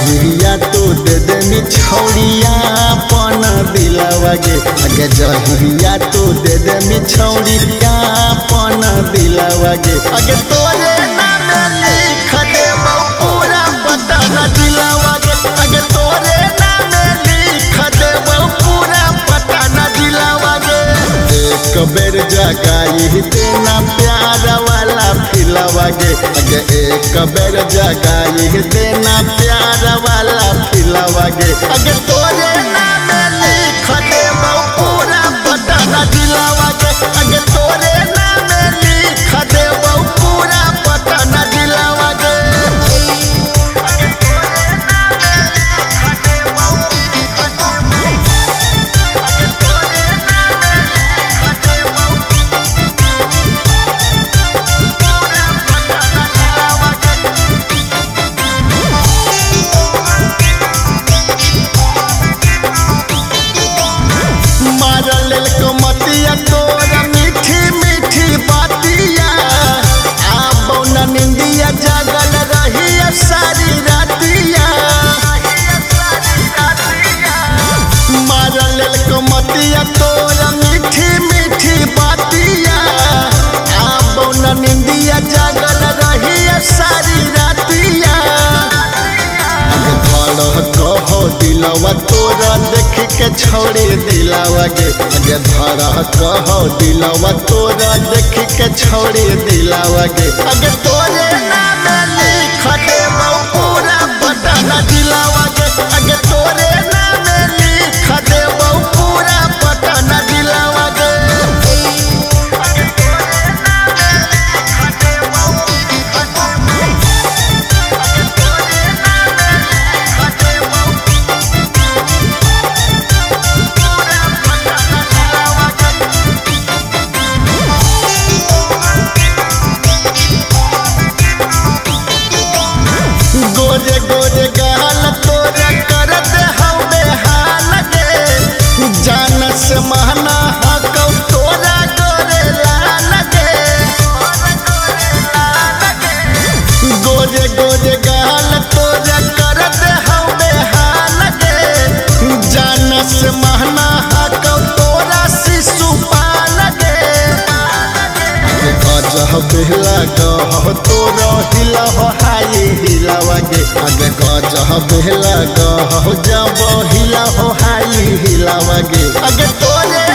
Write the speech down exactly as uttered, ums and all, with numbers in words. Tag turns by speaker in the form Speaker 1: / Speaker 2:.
Speaker 1: जहिया तू दे दे मिछौरिया पन दिलवा गे अगे जहिया तू दे दे मिछौरिया पन दिलवा गे अगे तोरे नाम लिख देबो पूरा पता दिलवा गे अगे तोरे नाम लिख देबो पूरा पता दिलवा गे एक बेर जगाई देना प्यार वाला फिलवा गे अगे एक बेर जगाई देना प्यार वाला फिलवा गे अगे तोरे नाम लिख देबो पूरा पता दिलवा गे अगे तोरे नाम लिख देबो पूरा पता दिलवा गे तोरा मीठी मीठी बातिया आबो न निंदिया जागल रही सारी रातिया मारल कमतिया तोरा मीठी मीठी बातिया आबो न निंदिया जागल रही सारी रातिया कहो दिलवा तोरा देख के छोड़ी दिलवा गे अगे धरा कहो दिलवा तोरा देख के छोड़ी दिलवा गे अगे तोरे नाम लिख देबो पूरा पता दिलवा गे अगे तोरे नाम लिख देबो पूरा पता दिलवा गे गोरे गोरे गाल तोरा करत हौ बेहाल गे जान से महना हकौ तोरा गोरे लाल गे गोरे गोरे गाल तोरा करत हौ बेहाल गे जान से महना हकौ तोरा शिशुपाल गे गजह बेहला गह तोरा हिला हाई हिलावा गे अगे गजह बेहला गह जब हिला हो हाई हिलावा गे अगे तोरे